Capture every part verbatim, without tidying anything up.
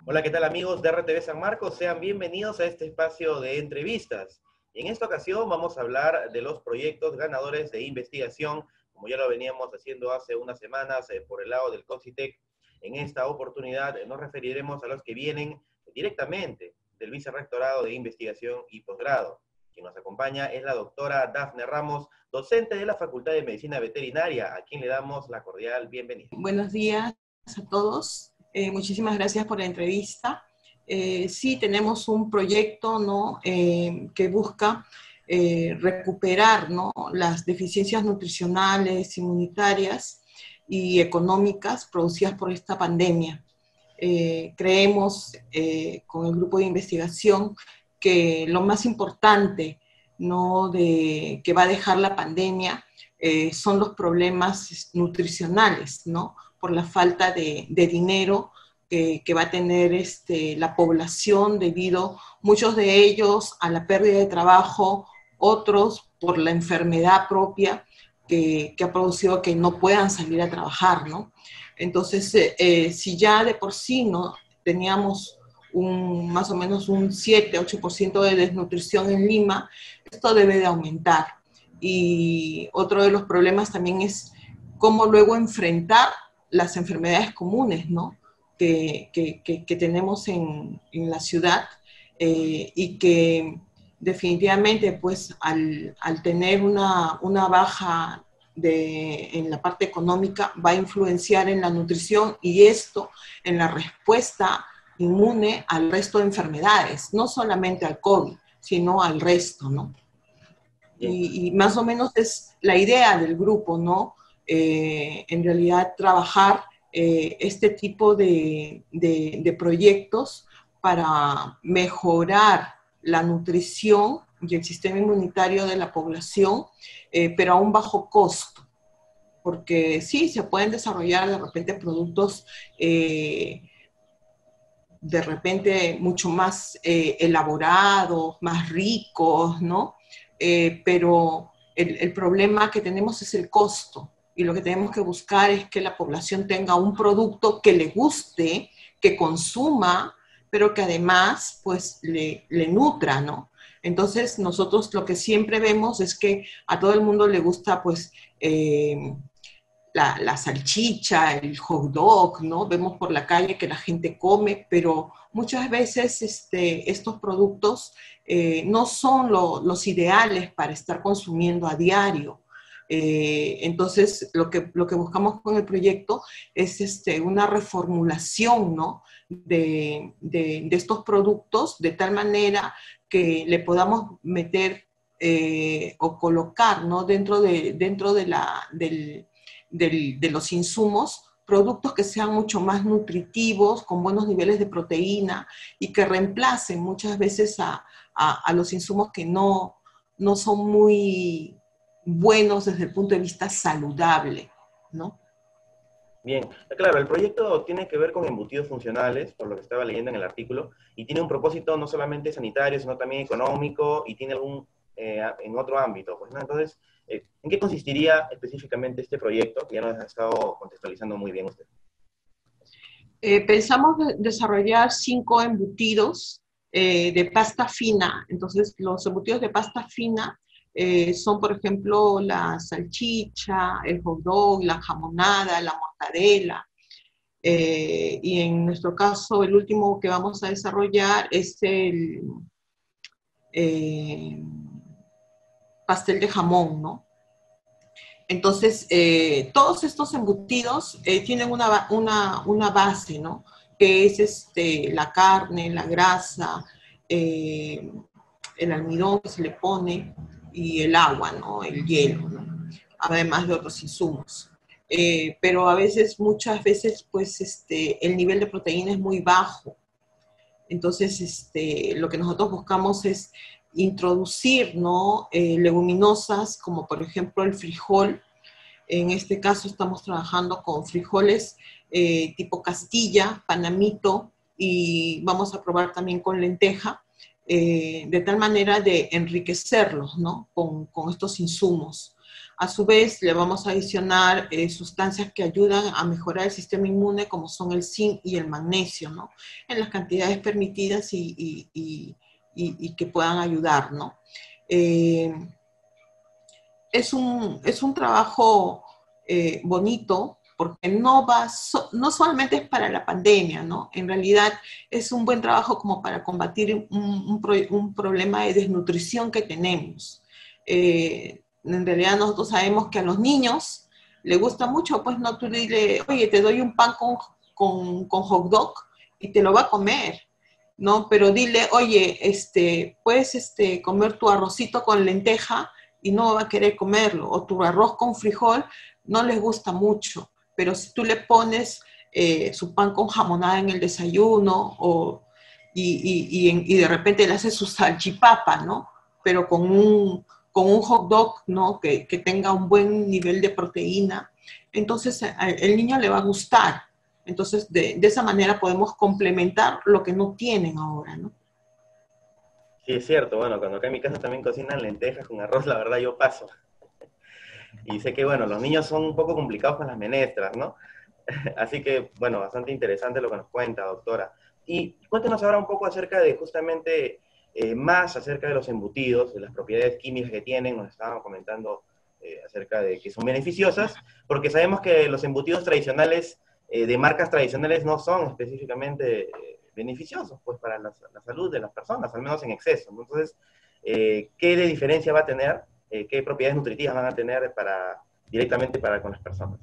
Hola, ¿qué tal amigos de R T V San Marcos? Sean bienvenidos a este espacio de entrevistas. En esta ocasión vamos a hablar de los proyectos ganadores de investigación, como ya lo veníamos haciendo hace unas semanas eh, por el lado del CONCITEC. En esta oportunidad eh, nos referiremos a los que vienen directamente del Vicerrectorado de Investigación y Posgrado. Quien nos acompaña es la doctora Dafne Ramos, docente de la Facultad de Medicina Veterinaria, a quien le damos la cordial bienvenida. Buenos días a todos. Eh, muchísimas gracias por la entrevista. Eh, sí, tenemos un proyecto, ¿no? eh, que busca eh, recuperar, ¿no? las deficiencias nutricionales, inmunitarias y económicas producidas por esta pandemia. Eh, creemos eh, con el grupo de investigación que lo más importante, ¿no? de, que va a dejar la pandemia eh, son los problemas nutricionales, ¿no? por la falta de, de dinero que, que va a tener este, la población debido, muchos de ellos, a la pérdida de trabajo, otros por la enfermedad propia que, que ha producido que no puedan salir a trabajar, ¿no? Entonces, eh, eh, si ya de por sí no teníamos un, más o menos un siete a ocho por ciento de desnutrición en Lima, esto debe de aumentar. Y otro de los problemas también es cómo luego enfrentar las enfermedades comunes, ¿no? que, que, que, que tenemos en, en la ciudad eh, y que definitivamente pues al, al tener una, una baja de, en la parte económica va a influenciar en la nutrición y esto en la respuesta inmune al resto de enfermedades, no solamente al COVID, sino al resto, ¿no? Y, y más o menos es la idea del grupo, ¿no? Eh, en realidad trabajar eh, este tipo de, de, de proyectos para mejorar la nutrición y el sistema inmunitario de la población, eh, pero a un bajo costo. Porque sí, se pueden desarrollar de repente productos eh, de repente mucho más eh, elaborados, más ricos, ¿no? Eh, pero el, el problema que tenemos es el costo y lo que tenemos que buscar es que la población tenga un producto que le guste, que consuma, pero que además pues le, le nutra, ¿no? Entonces nosotros lo que siempre vemos es que a todo el mundo le gusta pues eh, la, la salchicha, el hot dog, ¿no? Vemos por la calle que la gente come, pero muchas veces este, estos productos eh, no son lo, los ideales para estar consumiendo a diario. Eh, entonces, lo que, lo que buscamos con el proyecto es este, una reformulación, ¿no? de, de, de estos productos de tal manera que le podamos meter eh, o colocar, ¿no? dentro, de, dentro de la, del, del, de los insumos, productos que sean mucho más nutritivos, con buenos niveles de proteína y que reemplacen muchas veces a, a, a los insumos que no, no son muy buenos desde el punto de vista saludable, ¿no? Bien, claro, el proyecto tiene que ver con embutidos funcionales, por lo que estaba leyendo en el artículo, y tiene un propósito no solamente sanitario, sino también económico, y tiene algún eh, en otro ámbito, pues, ¿no? Entonces, eh, ¿en qué consistiría específicamente este proyecto? Que ya nos ha estado contextualizando muy bien usted. Eh, pensamos de desarrollar cinco embutidos eh, de pasta fina. Entonces, los embutidos de pasta fina eh, son, por ejemplo, la salchicha, el hot dog, la jamonada, la mortadela. Eh, y en nuestro caso, el último que vamos a desarrollar es el eh, pastel de jamón, ¿no? Entonces, eh, todos estos embutidos eh, tienen una, una, una, base, ¿no? Que es este, la carne, la grasa, eh, el almidón que se le pone y el agua, ¿no? El hielo, ¿no? Además de otros insumos. Eh, pero a veces, muchas veces, pues, este, el nivel de proteína es muy bajo. Entonces, este, lo que nosotros buscamos es introducir, ¿no? eh, leguminosas, como por ejemplo el frijol. En este caso estamos trabajando con frijoles eh, tipo Castilla, Panamito, y vamos a probar también con lenteja, eh, de tal manera de enriquecerlos, ¿no? con, con estos insumos. A su vez, le vamos a adicionar eh, sustancias que ayudan a mejorar el sistema inmune, como son el zinc y el magnesio, ¿no? En las cantidades permitidas y, y, y, y, y que puedan ayudar, ¿no? Eh, es, un, es un trabajo eh, bonito, porque no, va so, no solamente es para la pandemia, ¿no? En realidad es un buen trabajo como para combatir un, un, pro, un problema de desnutrición que tenemos. Eh, en realidad nosotros sabemos que a los niños les gusta mucho, pues no, tú dile, oye, te doy un pan con, con, con hot dog y te lo va a comer, ¿no? Pero dile, oye, este, puedes este, comer tu arrocito con lenteja y no va a querer comerlo, o tu arroz con frijol no les gusta mucho. Pero si tú le pones eh, su pan con jamonada en el desayuno o, y, y, y, en, y de repente le hace su salchipapa, ¿no? Pero con un, con un hot dog, ¿no? Que, que tenga un buen nivel de proteína, entonces el niño le va a gustar. Entonces, de, de esa manera podemos complementar lo que no tienen ahora, ¿no? Sí, es cierto. Bueno, cuando acá en mi casa también cocinan lentejas con arroz, la verdad yo paso. Y sé que, bueno, los niños son un poco complicados con las menestras, ¿no? Así que, bueno, bastante interesante lo que nos cuenta, doctora. Y cuéntenos ahora un poco acerca de justamente, eh, más acerca de los embutidos, de las propiedades químicas que tienen. Nos estaban comentando eh, acerca de que son beneficiosas, porque sabemos que los embutidos tradicionales, eh, de marcas tradicionales, no son específicamente eh, beneficiosos, pues, para la, la, salud de las personas, al menos en exceso. Entonces, eh, ¿qué de diferencia va a tener? Eh, ¿Qué propiedades nutritivas van a tener para, directamente para con las personas?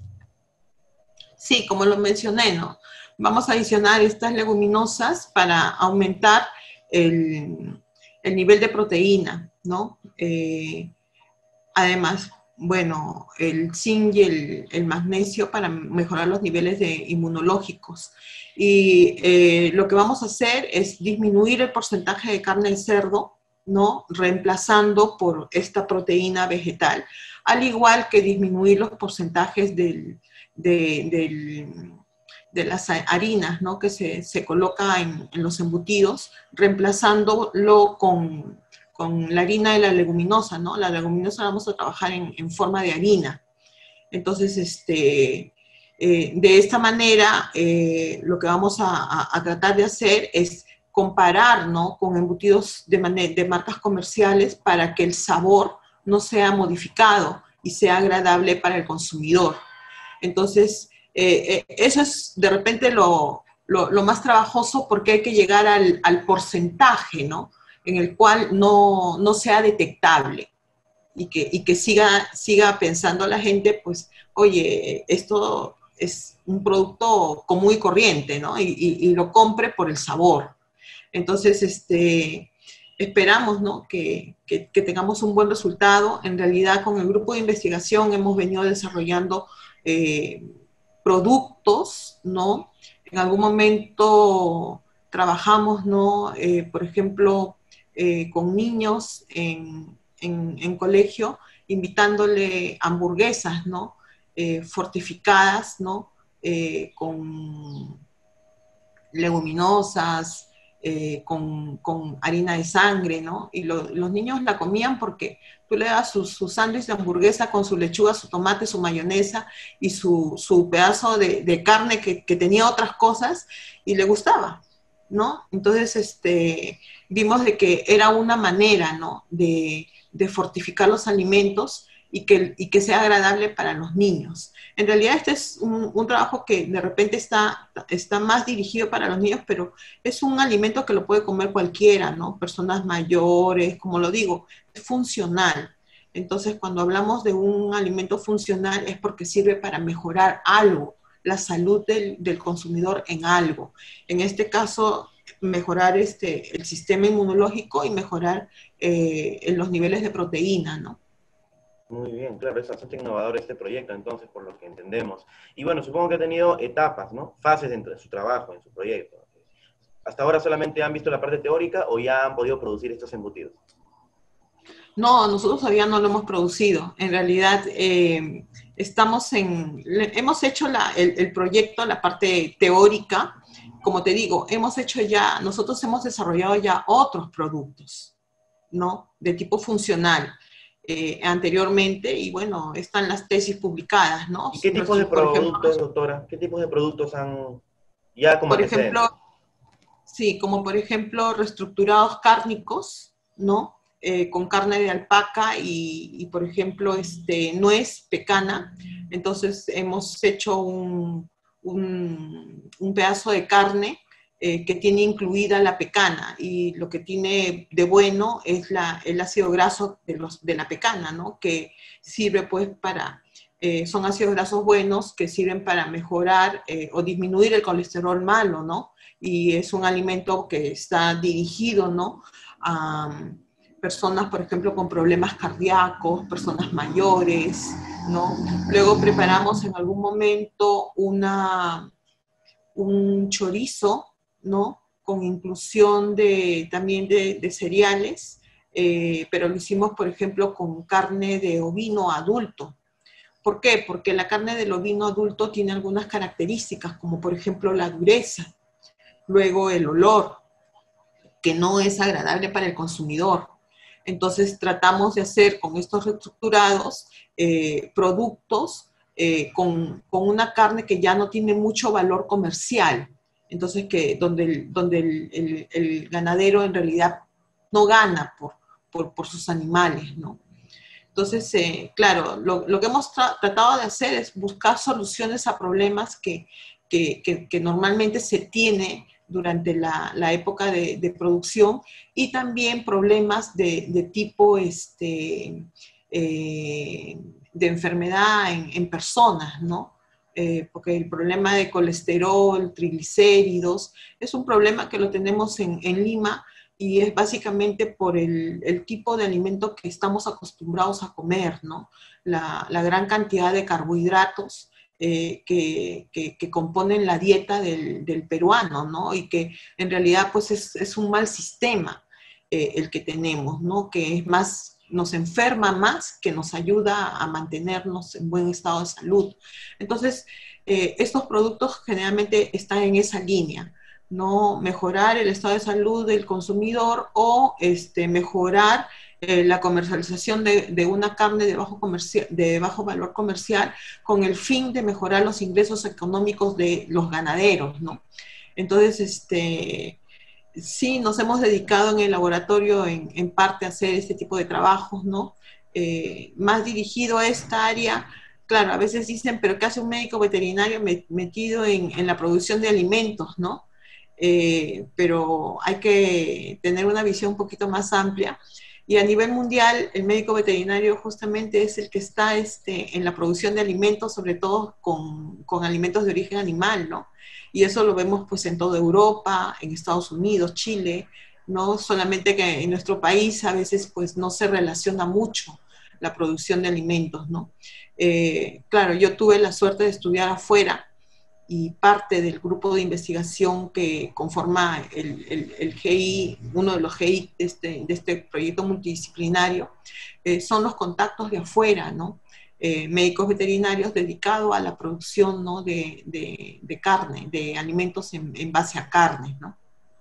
Sí, como lo mencioné, ¿no? Vamos a adicionar estas leguminosas para aumentar el, el nivel de proteína, ¿no? Eh, además, bueno, el zinc y el, el, magnesio para mejorar los niveles de inmunológicos. Y eh, lo que vamos a hacer es disminuir el porcentaje de carne de cerdo, ¿no? Reemplazando por esta proteína vegetal, al igual que disminuir los porcentajes del, de, del, de las harinas, ¿no? Que se, se coloca en, en los embutidos, reemplazándolo con, con la harina de la leguminosa, ¿no? La leguminosa la vamos a trabajar en, en forma de harina. Entonces, este, eh, de esta manera, eh, lo que vamos a, a, a tratar de hacer es comparar, ¿no? Con embutidos de, de marcas comerciales para que el sabor no sea modificado y sea agradable para el consumidor. Entonces, eh, eh, eso es de repente lo, lo, lo, más trabajoso, porque hay que llegar al, al porcentaje, ¿no? En el cual no, no sea detectable y que, y que siga, siga pensando la gente, pues, oye, esto es un producto común y corriente, ¿no? Y, y, y lo compre por el sabor. Entonces, este, esperamos, ¿no? que, que, que tengamos un buen resultado. En realidad, con el grupo de investigación hemos venido desarrollando eh, productos, ¿no? En algún momento trabajamos, ¿no? Eh, por ejemplo, eh, con niños en, en, en, colegio, invitándole hamburguesas, ¿no? Eh, fortificadas, ¿no? Eh, con leguminosas, eh, con, con, harina de sangre, ¿no? Y lo, los niños la comían porque tú le das su, su sándwich de hamburguesa con su lechuga, su tomate, su mayonesa y su, su pedazo de, de carne que, que tenía otras cosas, y le gustaba, ¿no? Entonces, este, vimos de que era una manera, ¿no? De, de fortificar los alimentos y que, y que sea agradable para los niños. En realidad este es un, un trabajo que de repente está, está más dirigido para los niños, pero es un alimento que lo puede comer cualquiera, ¿no? Personas mayores, como lo digo, es funcional. Entonces, cuando hablamos de un alimento funcional es porque sirve para mejorar algo, la salud del, del consumidor en algo. En este caso, mejorar este, el sistema inmunológico y mejorar eh, los niveles de proteína, ¿no? Muy bien, claro, es bastante innovador este proyecto, entonces, por lo que entendemos. Y bueno, supongo que ha tenido etapas, ¿no? Fases dentro de su trabajo, en su proyecto. ¿Hasta ahora solamente han visto la parte teórica o ya han podido producir estos embutidos? No, nosotros todavía no lo hemos producido. En realidad, eh, estamos en, hemos hecho la, el, el proyecto, la parte teórica. Como te digo, hemos hecho ya, nosotros hemos desarrollado ya otros productos, ¿no? De tipo funcional. eh, anteriormente y bueno, están las tesis publicadas, ¿no? ¿Y qué tipos de Por ejemplo, productos, doctora? ¿Qué tipos de productos han ya como por ejemplo, antecedentes? sí, como por ejemplo reestructurados cárnicos, ¿no? Eh, con carne de alpaca y, y, por ejemplo, este, nuez pecana. Entonces hemos hecho un, un, un pedazo de carne eh, que tiene incluida la pecana y lo que tiene de bueno es la, el ácido graso de, los, de la pecana, ¿no? Que sirve pues para, eh, son ácidos grasos buenos que sirven para mejorar eh, o disminuir el colesterol malo, ¿no? Y es un alimento que está dirigido, ¿no? A personas, por ejemplo, con problemas cardíacos, personas mayores, ¿no? Luego preparamos en algún momento una, un chorizo, ¿no? Con inclusión de, también de, de cereales, eh, pero lo hicimos, por ejemplo, con carne de ovino adulto. ¿Por qué? Porque la carne del ovino adulto tiene algunas características, como por ejemplo la dureza, luego el olor, que no es agradable para el consumidor. Entonces tratamos de hacer con estos reestructurados eh, productos eh, con, con, una carne que ya no tiene mucho valor comercial. Entonces, que, donde, el, donde el, el, el ganadero en realidad no gana por, por, por sus animales, ¿no? Entonces, eh, claro, lo, lo que hemos tra tratado de hacer es buscar soluciones a problemas que, que, que, que normalmente se tiene durante la, la época de, de producción y también problemas de, de tipo este, eh, de enfermedad en, en personas, ¿no? Eh, porque el problema de colesterol, triglicéridos, es un problema que lo tenemos en, en Lima y es básicamente por el, el tipo de alimento que estamos acostumbrados a comer, ¿no? La, la gran cantidad de carbohidratos eh, que, que, que componen la dieta del, del peruano, ¿no? Y que en realidad pues es, es un mal sistema eh, el que tenemos, ¿no? Que es más, nos enferma más que nos ayuda a mantenernos en buen estado de salud. Entonces, eh, estos productos generalmente están en esa línea, ¿no? Mejorar el estado de salud del consumidor o este, mejorar eh, la comercialización de, de una carne de bajo, de bajo valor comercial con el fin de mejorar los ingresos económicos de los ganaderos, ¿no? Entonces, este, sí, nos hemos dedicado en el laboratorio en, en parte a hacer este tipo de trabajos, ¿no? Eh, más dirigido a esta área. Claro, a veces dicen, pero ¿qué hace un médico veterinario metido en, en la producción de alimentos, ¿no? Eh, pero hay que tener una visión un poquito más amplia. Y a nivel mundial, el médico veterinario justamente es el que está este, en la producción de alimentos, sobre todo con, con alimentos de origen animal, ¿no? Y eso lo vemos pues en toda Europa, en Estados Unidos, Chile, ¿no? Solamente que en nuestro país a veces pues no se relaciona mucho la producción de alimentos, ¿no? Eh, claro, yo tuve la suerte de estudiar afuera, y parte del grupo de investigación que conforma el, el, el G I, uno de los G I de este, de este proyecto multidisciplinario, eh, son los contactos de afuera, ¿no? Eh, médicos veterinarios dedicados a la producción, ¿no? de, de, de carne, de alimentos en, en base a carne, ¿no?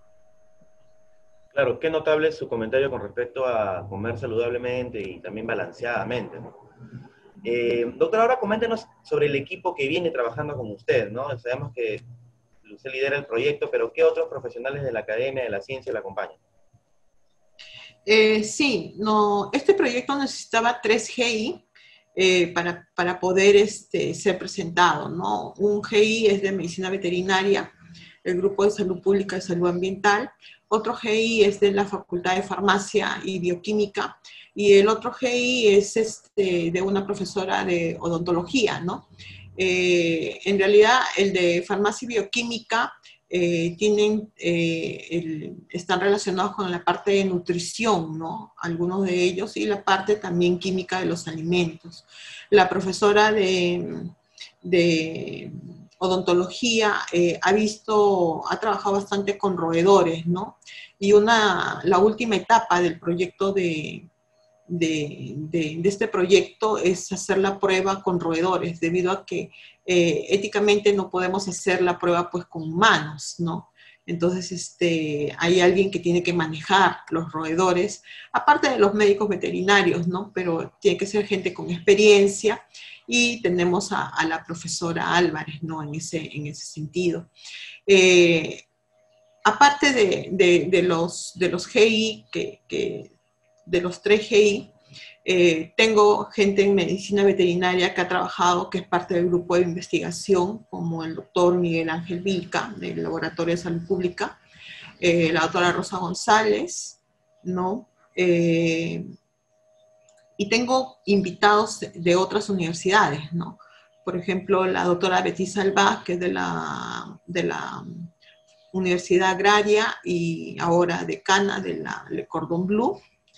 Claro, qué notable es su comentario con respecto a comer saludablemente y también balanceadamente, ¿no? Eh, doctora, ahora coméntenos sobre el equipo que viene trabajando con usted, ¿no? Sabemos que usted lidera el proyecto, pero ¿qué otros profesionales de la academia, de la ciencia le acompañan? Eh, sí, no, este proyecto necesitaba tres G I eh, para, para poder este, ser presentado, ¿no? Un G I es de medicina veterinaria, el grupo de salud pública y salud ambiental, otro G I es de la Facultad de Farmacia y Bioquímica, y el otro G I es este, de una profesora de odontología, ¿no? Eh, en realidad, el de farmacia y bioquímica eh, tienen, eh, el, están relacionados con la parte de nutrición, ¿no? Algunos de ellos, y la parte también química de los alimentos. La profesora de, de odontología eh, ha visto, ha trabajado bastante con roedores, ¿no? Y una, la última etapa del proyecto de, de, de, de este proyecto es hacer la prueba con roedores, debido a que eh, éticamente no podemos hacer la prueba pues con humanos, ¿no? Entonces, este, hay alguien que tiene que manejar los roedores, aparte de los médicos veterinarios, ¿no? Pero tiene que ser gente con experiencia, y tenemos a, a la profesora Álvarez, ¿no? En ese, en ese sentido. Eh, aparte de, de, de, los, de los G I, que, que, de los tres G I, eh, tengo gente en medicina veterinaria que ha trabajado, que es parte del grupo de investigación, como el doctor Miguel Ángel Vilca, del Laboratorio de Salud Pública, eh, la doctora Rosa González, ¿no? Eh, y tengo invitados de otras universidades, ¿no? Por ejemplo, la doctora Betty Salvá, que es de la, de la Universidad Agraria y ahora decana de la Le Cordon Bleu.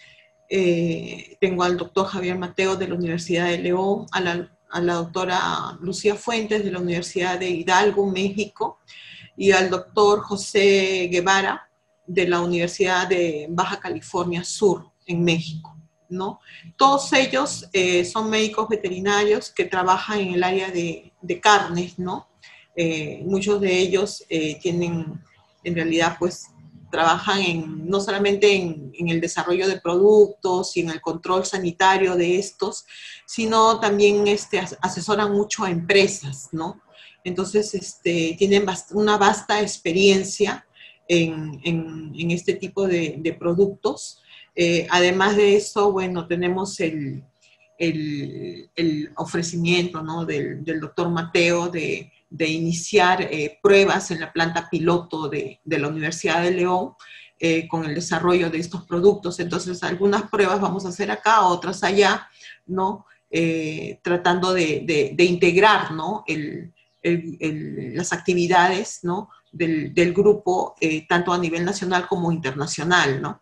Eh, tengo al doctor Javier Mateo de la Universidad de León, a la, a la doctora Lucía Fuentes de la Universidad de Hidalgo, México, y al doctor José Guevara de la Universidad de Baja California Sur, en México, ¿no? Todos ellos eh, son médicos veterinarios que trabajan en el área de, de carnes, ¿no? Eh, muchos de ellos eh, tienen, en realidad, pues, trabajan en, no solamente en, en el desarrollo de productos y en el control sanitario de estos, sino también este, asesoran mucho a empresas, ¿no? Entonces, este, tienen bast- una vasta experiencia en, en, en este tipo de, de productos. Eh, además de eso, bueno, tenemos el, el, el ofrecimiento, ¿no? del, del doctor Mateo de, de iniciar eh, pruebas en la planta piloto de, de la Universidad de León eh, con el desarrollo de estos productos. Entonces, algunas pruebas vamos a hacer acá, otras allá, ¿no? Eh, tratando de, de, de integrar, ¿no? el, el, el, las actividades, ¿no? del, del grupo, eh, tanto a nivel nacional como internacional, ¿no?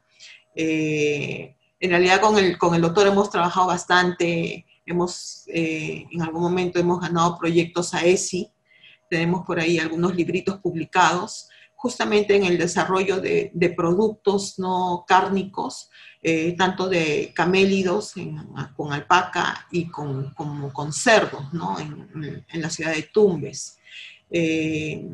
Eh, en realidad con el, con el doctor hemos trabajado bastante, hemos, eh, en algún momento hemos ganado proyectos a E S I, tenemos por ahí algunos libritos publicados, justamente en el desarrollo de, de productos no cárnicos, eh, tanto de camélidos en, con alpaca y con, como con cerdos, ¿no? en, en la ciudad de Tumbes. Eh,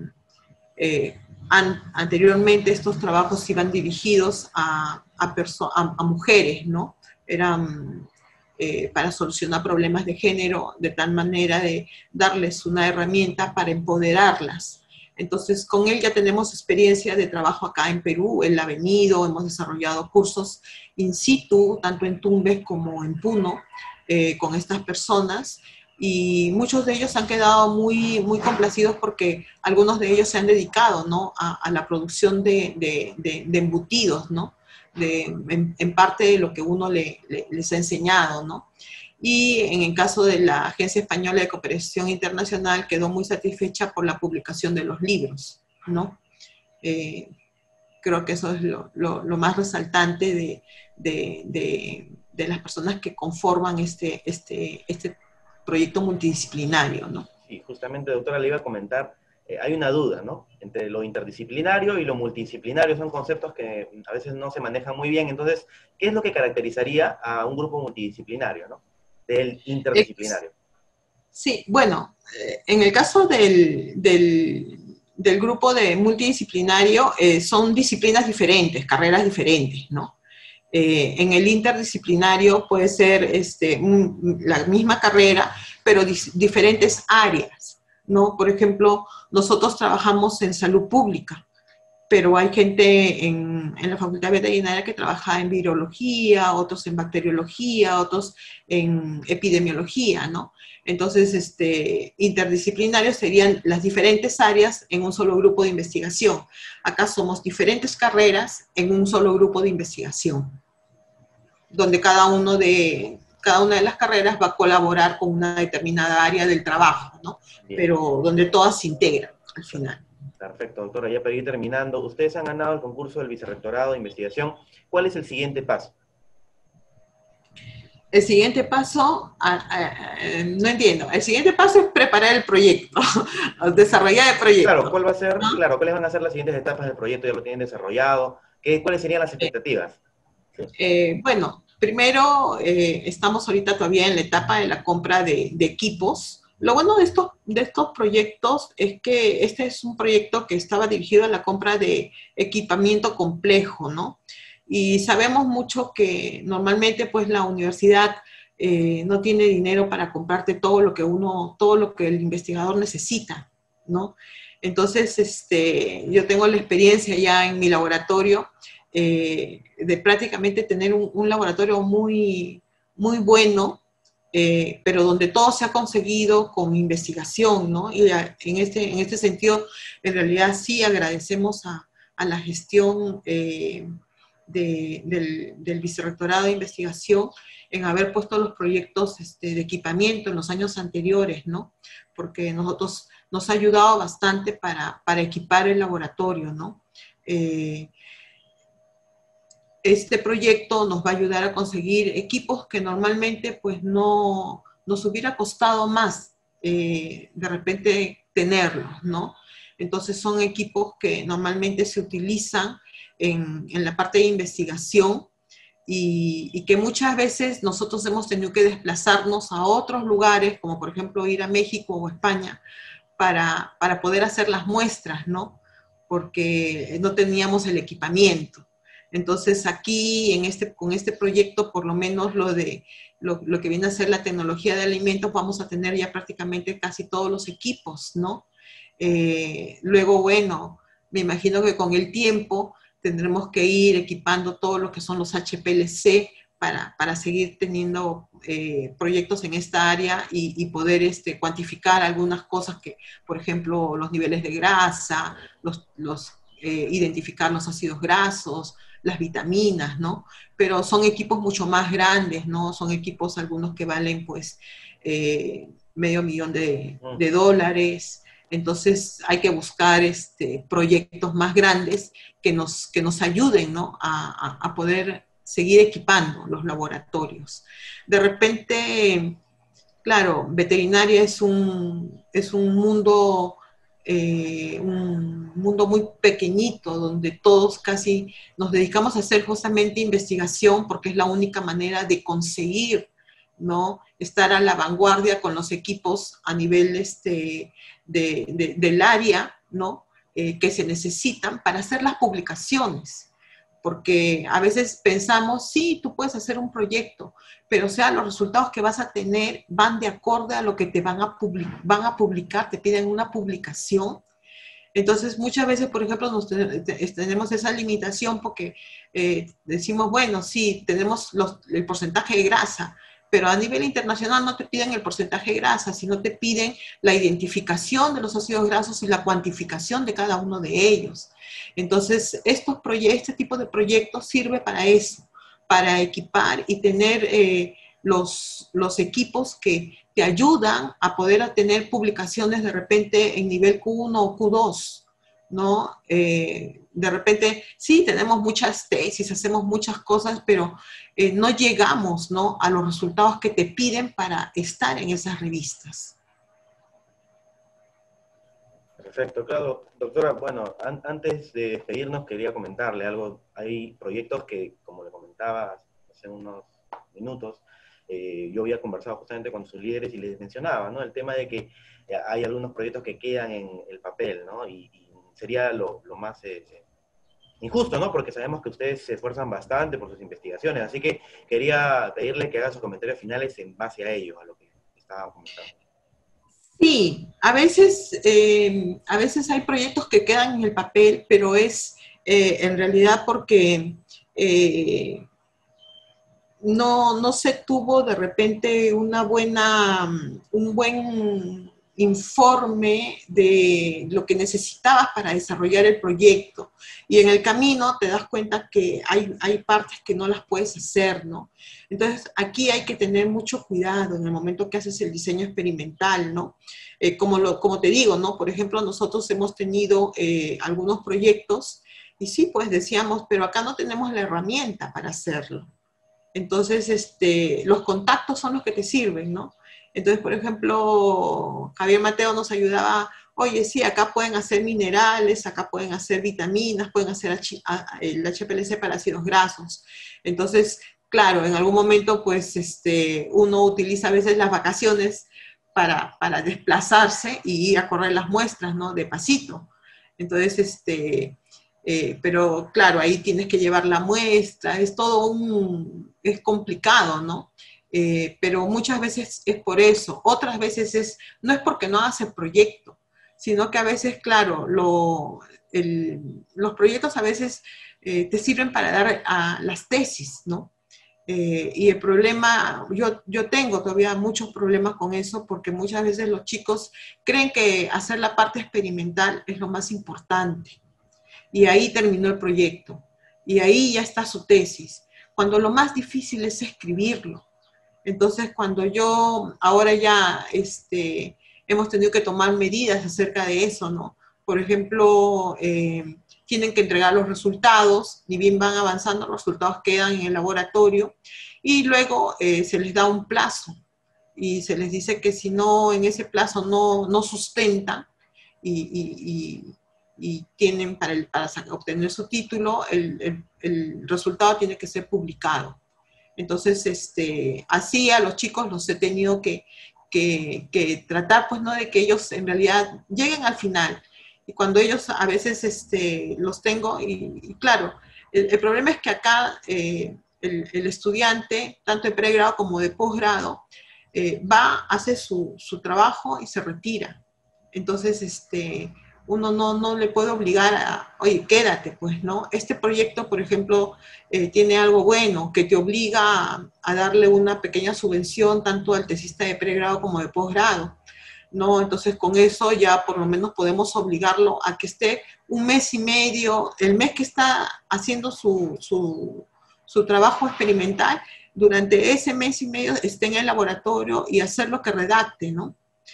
eh, an, anteriormente estos trabajos iban dirigidos a, a, a, a mujeres, ¿no? Eran eh, para solucionar problemas de género, de tal manera de darles una herramienta para empoderarlas. Entonces, con él ya tenemos experiencia de trabajo acá en Perú, él ha venido, hemos desarrollado cursos in situ, tanto en Tumbes como en Puno, eh, con estas personas, y muchos de ellos han quedado muy, muy complacidos porque algunos de ellos se han dedicado, ¿no? a, a la producción de, de, de, de embutidos, ¿no? De, en, en parte de lo que uno le, le, les ha enseñado, ¿no? Y en el caso de la Agencia Española de Cooperación Internacional quedó muy satisfecha por la publicación de los libros, ¿no? Eh, creo que eso es lo, lo, lo más resaltante de, de, de, de las personas que conforman este, este, este proyecto multidisciplinario, ¿no? Sí, justamente, doctora, le iba a comentar, eh, hay una duda, ¿no? Entre lo interdisciplinario y lo multidisciplinario, son conceptos que a veces no se manejan muy bien. Entonces, ¿qué es lo que caracterizaría a un grupo multidisciplinario, ¿no? Del interdisciplinario. Sí, bueno, en el caso del, del, del grupo de multidisciplinario, eh, son disciplinas diferentes, carreras diferentes, ¿no? Eh, en el interdisciplinario puede ser este, un, la misma carrera, pero dis, diferentes áreas, ¿no? Por ejemplo, nosotros trabajamos en salud pública, pero hay gente en, en la Facultad Veterinaria que trabaja en virología, otros en bacteriología, otros en epidemiología, ¿no? Entonces, este, interdisciplinarios serían las diferentes áreas en un solo grupo de investigación. Acá somos diferentes carreras en un solo grupo de investigación, donde cada, uno de, cada una de las carreras va a colaborar con una determinada área del trabajo, ¿no? Bien. Pero donde todas se integran al final. Perfecto, doctora. Ya para ir terminando, ustedes han ganado el concurso del Vicerrectorado de Investigación. ¿Cuál es el siguiente paso? El siguiente paso, ah, ah, no entiendo, el siguiente paso es preparar el proyecto, desarrollar el proyecto. Claro, ¿cuál va a ser, ¿no? Claro, ¿cuáles van a ser las siguientes etapas del proyecto? ¿Ya lo tienen desarrollado? ¿Qué, ¿Cuáles serían las expectativas? Sí. Eh, bueno, primero eh, estamos ahorita todavía en la etapa de la compra de, de equipos Lo bueno de estos, de estos proyectos es que este es un proyecto que estaba dirigido a la compra de equipamiento complejo, ¿no? Y sabemos mucho que normalmente pues la universidad eh, no tiene dinero para comprarte todo lo que uno, todo lo que el investigador necesita, ¿no? Entonces, este, yo tengo la experiencia ya en mi laboratorio eh, de prácticamente tener un, un laboratorio muy, muy bueno, eh, pero donde todo se ha conseguido con investigación, ¿no? Y a, en, este, en este sentido, en realidad sí agradecemos a, a la gestión eh, de, del, del Vicerrectorado de Investigación en haber puesto los proyectos este, de equipamiento en los años anteriores, ¿no? Porque nosotros nos ha ayudado bastante para, para equipar el laboratorio, ¿no? Eh, este proyecto nos va a ayudar a conseguir equipos que normalmente pues no nos hubiera costado más eh, de repente tenerlos, ¿no? Entonces son equipos que normalmente se utilizan en, en la parte de investigación y, y que muchas veces nosotros hemos tenido que desplazarnos a otros lugares, como por ejemplo ir a México o España, para, para poder hacer las muestras, ¿no? Porque no teníamos el equipamiento. Entonces aquí en este, con este proyecto, por lo menos lo, de, lo, lo que viene a ser la tecnología de alimentos, vamos a tener ya prácticamente casi todos los equipos, ¿no? Eh, luego, bueno, me imagino que con el tiempo tendremos que ir equipando todo lo que son los H P L C para, para seguir teniendo eh, proyectos en esta área y, y poder este, cuantificar algunas cosas que, por ejemplo, los niveles de grasa, los, los, eh, identificar los ácidos grasos, las vitaminas, ¿no? Pero son equipos mucho más grandes, ¿no? Son equipos algunos que valen, pues, eh, medio millón de, de dólares. Entonces hay que buscar este, proyectos más grandes que nos, que nos ayuden, ¿no? a, a, a poder seguir equipando los laboratorios. De repente, claro, veterinaria es un, es un mundo, eh, un mundo muy pequeñito, donde todos casi nos dedicamos a hacer justamente investigación, porque es la única manera de conseguir, ¿no? Estar a la vanguardia con los equipos a nivel este, de, de, del área, ¿no? Eh, que se necesitan para hacer las publicaciones. Porque a veces pensamos, sí, tú puedes hacer un proyecto, pero o sea, los resultados que vas a tener van de acorde a lo que te van a, public van a publicar, te piden una publicación. Entonces, muchas veces, por ejemplo, nos tenemos esa limitación porque eh, decimos, bueno, sí, tenemos los, el porcentaje de grasa, pero a nivel internacional no te piden el porcentaje de grasa, sino te piden la identificación de los ácidos grasos y la cuantificación de cada uno de ellos. Entonces, estos este tipo de proyectos sirve para eso, para equipar y tener eh, los, los equipos que te ayudan a poder tener publicaciones de repente en nivel Q uno o Q dos, ¿no? Eh, de repente, sí, tenemos muchas tesis, hacemos muchas cosas, pero eh, no llegamos, ¿no? a los resultados que te piden para estar en esas revistas. Perfecto, claro. Doctora, bueno, an antes de despedirnos quería comentarle algo. Hay proyectos que, como le comentaba hace unos minutos, eh, yo había conversado justamente con sus líderes y les mencionaba, ¿no? El tema de que hay algunos proyectos que quedan en el papel, ¿no? Y, y sería lo, lo más eh, injusto, ¿no? Porque sabemos que ustedes se esfuerzan bastante por sus investigaciones, así que quería pedirle que haga sus comentarios finales en base a ello, a lo que estaba comentando. Sí, a veces, eh, a veces hay proyectos que quedan en el papel, pero es eh, en realidad porque eh, no, no se tuvo de repente una buena, un buen informe de lo que necesitabas para desarrollar el proyecto. Y en el camino te das cuenta que hay, hay partes que no las puedes hacer, ¿no? Entonces, aquí hay que tener mucho cuidado en el momento que haces el diseño experimental, ¿no? Eh, como, lo, como te digo, ¿no? Por ejemplo, nosotros hemos tenido eh, algunos proyectos y sí, pues decíamos, pero acá no tenemos la herramienta para hacerlo. Entonces, este, los contactos son los que te sirven, ¿no? Entonces, por ejemplo, Javier Mateo nos ayudaba, oye, sí, acá pueden hacer minerales, acá pueden hacer vitaminas, pueden hacer el H P L C para ácidos grasos. Entonces, claro, en algún momento, pues, este, uno utiliza a veces las vacaciones para, para desplazarse y ir a correr las muestras, ¿no? De pasito. Entonces, este, eh, pero claro, ahí tienes que llevar la muestra, es todo un, es complicado, ¿no? Eh, pero muchas veces es por eso, otras veces es, no es porque no hagas el proyecto, sino que a veces, claro, lo, el, los proyectos a veces eh, te sirven para dar a las tesis, ¿no? Eh, y el problema, yo, yo tengo todavía muchos problemas con eso porque muchas veces los chicos creen que hacer la parte experimental es lo más importante. Y ahí terminó el proyecto. Y ahí ya está su tesis. Cuando lo más difícil es escribirlo. Entonces, cuando yo, ahora ya este, hemos tenido que tomar medidas acerca de eso, ¿no? Por ejemplo, eh, tienen que entregar los resultados, ni bien van avanzando, los resultados quedan en el laboratorio y luego eh, se les da un plazo y se les dice que si no, en ese plazo no, no sustentan y, y, y, y tienen para, el, para obtener su título, el, el, el resultado tiene que ser publicado. Entonces, este, así a los chicos los he tenido que, que, que tratar, pues, ¿no? De que ellos en realidad lleguen al final. Y cuando ellos a veces este, los tengo, y, y claro, el, el, problema es que acá eh, el, el estudiante, tanto de pregrado como de posgrado, eh, va, hace su, su trabajo y se retira. Entonces, este, uno no, no le puede obligar a, oye, quédate, pues, ¿no? Este proyecto, por ejemplo, eh, tiene algo bueno, que te obliga a, a darle una pequeña subvención tanto al tesista de pregrado como de posgrado, ¿no? Entonces, con eso ya por lo menos podemos obligarlo a que esté un mes y medio, el mes que está haciendo su, su, su trabajo experimental, durante ese mes y medio esté en el laboratorio y hacer lo que redacte, ¿no?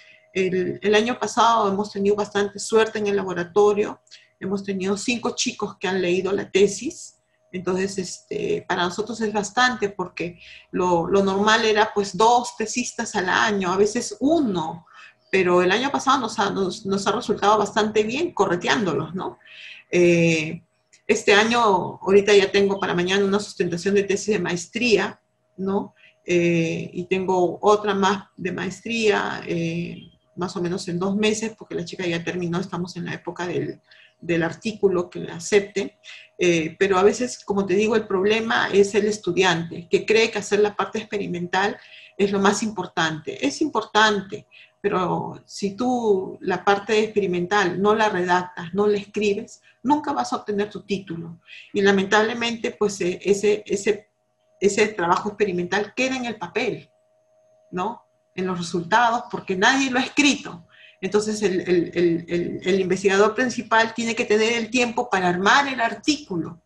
El, el año pasado hemos tenido bastante suerte en el laboratorio, hemos tenido cinco chicos que han leído la tesis, entonces este, para nosotros es bastante porque lo, lo normal era pues dos tesistas al año, a veces uno, pero el año pasado nos ha, nos, nos ha resultado bastante bien correteándolos, ¿no? Eh, este año, ahorita ya tengo para mañana una sustentación de tesis de maestría, ¿no? Eh, y tengo otra más de maestría, eh, más o menos en dos meses, porque la chica ya terminó, estamos en la época del, del artículo que la acepte, eh, pero a veces, como te digo, el problema es el estudiante, que cree que hacer la parte experimental es lo más importante. Es importante, pero si tú la parte experimental no la redactas, no la escribes, nunca vas a obtener tu título. Y lamentablemente, pues ese, ese, ese trabajo experimental queda en el papel, ¿no? En los resultados, porque nadie lo ha escrito. Entonces el, el, el, el, el investigador principal tiene que tener el tiempo para armar el artículo.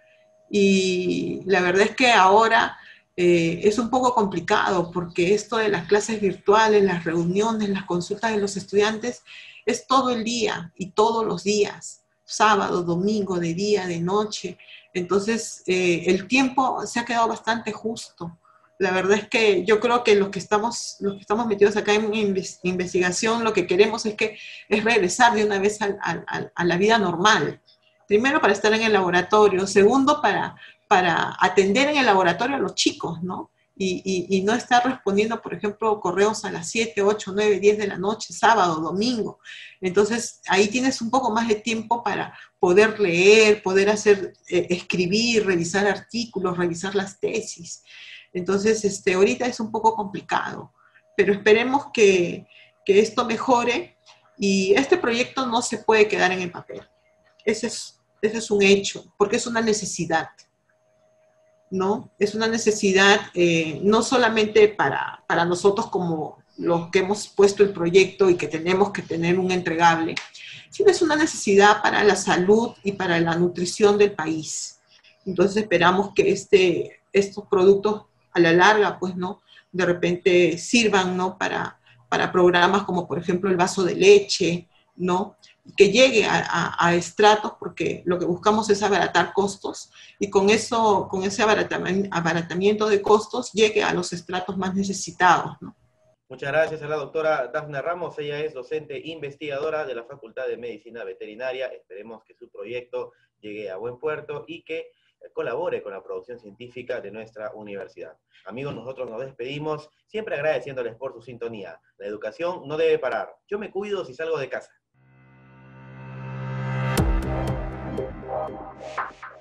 Y la verdad es que ahora eh, es un poco complicado, porque esto de las clases virtuales, las reuniones, las consultas de los estudiantes, es todo el día y todos los días, sábado, domingo, de día, de noche. Entonces eh, el tiempo se ha quedado bastante justo. La verdad es que yo creo que los que estamos, los que estamos metidos acá en investigación, lo que queremos es, que, es regresar de una vez a, a, a la vida normal. Primero, para estar en el laboratorio. Segundo, para, para atender en el laboratorio a los chicos, ¿no? Y, y, y no estar respondiendo, por ejemplo, correos a las siete, ocho, nueve, diez de la noche, sábado, domingo. Entonces, ahí tienes un poco más de tiempo para poder leer, poder hacer, eh, escribir, revisar artículos, revisar las tesis. Entonces, este, ahorita es un poco complicado, pero esperemos que, que esto mejore y este proyecto no se puede quedar en el papel. Ese es, ese es un hecho, porque es una necesidad, ¿no? Es una necesidad eh, no solamente para, para nosotros como los que hemos puesto el proyecto y que tenemos que tener un entregable, sino es una necesidad para la salud y para la nutrición del país. Entonces esperamos que este, estos productos a la larga, pues, ¿no? De repente sirvan, ¿no? Para, para programas como, por ejemplo, el vaso de leche, ¿no? Que llegue a, a, a estratos, porque lo que buscamos es abaratar costos, y con eso, con ese abaratamiento, abaratamiento de costos, llegue a los estratos más necesitados, ¿no? Muchas gracias a la doctora Dafna Ramos. Ella es docente investigadora de la Facultad de Medicina Veterinaria. Esperemos que su proyecto llegue a buen puerto y que colabore con la producción científica de nuestra universidad. Amigos, nosotros nos despedimos, siempre agradeciéndoles por su sintonía. La educación no debe parar. Yo me cuido si salgo de casa.